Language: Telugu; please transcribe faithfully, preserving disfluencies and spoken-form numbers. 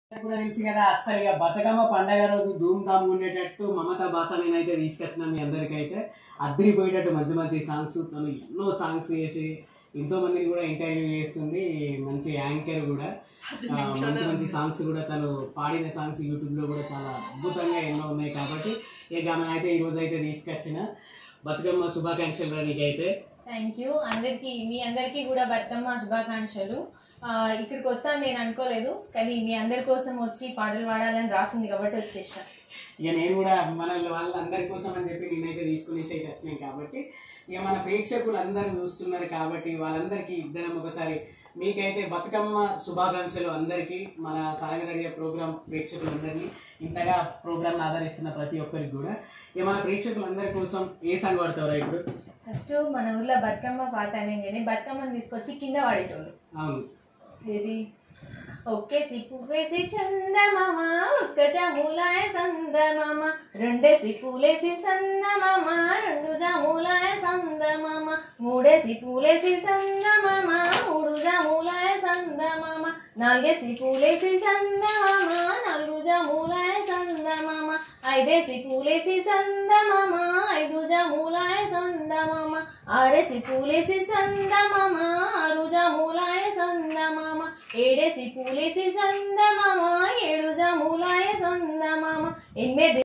కూడా తెలుసు కదా అస్సలు ఇక బతుకమ్మ పండగ రోజు ధూమ్ ధామ్ ఉండేటట్టు మమతా బాస నేనైతే తీసుకొచ్చిన మీ అందరికీ అయితే అద్దరిపోయేటట్టు మంచి మంచి సాంగ్స్ తను ఎన్నో సాంగ్స్ చేసి ఎంతో మందిని కూడా ఇంటర్వ్యూ చేస్తుంది. మంచి యాంకర్ కూడా మంచి మంచి సాంగ్స్ కూడా తను పాడిన సాంగ్స్ యూట్యూబ్లో కూడా చాలా అద్భుతంగా ఎన్నో ఉన్నాయి. కాబట్టి ఇక ఆమె అయితే ఈరోజు అయితే తీసుకొచ్చిన బతుకమ్మ శుభాకాంక్షలు నీకైతే. Thank you. అందరికీ మీ అందరికీ కూడా బతుకమ్మ శుభాకాంక్షలు. ఇక్కడికి వస్తాను నేను అనుకోలేదు, కానీ మీ అందరి కోసం వచ్చి పాటలు పాడాలని రాసింది కాబట్టి వచ్చేసాను. ఇక నేను కూడా మన వాళ్ళందరి కోసం అని చెప్పి నేనైతే తీసుకునేసి అయితే వచ్చినాయి. కాబట్టి ఇక మన ప్రేక్షకులు అందరూ చూస్తున్నారు కాబట్టి వాళ్ళందరికీ ఇద్దరం ఒకసారి మీకైతే బతుకమ్మ శుభాకాంక్షలు అందరికీ, మన సాగదర్య ప్రోగ్రామ్ ప్రేక్షకులందరినీ, ఇంతగా ప్రోగ్రామ్ని ఆదరిస్తున్న ప్రతి ఒక్కరికి కూడా. ఇక మన ప్రేక్షకులందరి కోసం ఏ సాంగ్ పాడతారా ఇప్పుడు? ఫస్ట్ మన ఊర్లో బతుకమ్మ పాట అనేది బతుకమ్మని తీసుకొచ్చి కింద వాడేటోళ్ళు. అవును. ఇది ఒక్కేసి పువ్వేసి చందమామ, ఒక్క జాములాయ సందమామ, రెండేసి పూలేసి సందమామ, రెండు జాములాయ సందమామ, మూడేసి పూలేసి సందమామ, మూడు జాములాయ సందమామ, నాలుగేసి పూలేసి సందమామ, నాలుగు జాములాయ సందమామ, ఐదేసి పూలేసి సందమామ, ఐదు జాములాయ సందమామ, ఆరేసి పూలేసి సందమామ, ఆరు జాములాయ సందమామ, ఏడేసి పూలేసి సందమామ, ఏడు జాములాయ సందమామ, ఎనిమిది